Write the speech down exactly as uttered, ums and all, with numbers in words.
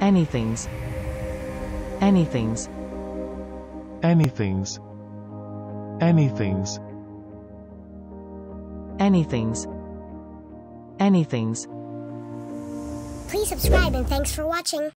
anythings, anythings, anythings, anythings, anythings, anythings. Please subscribe and thanks for watching.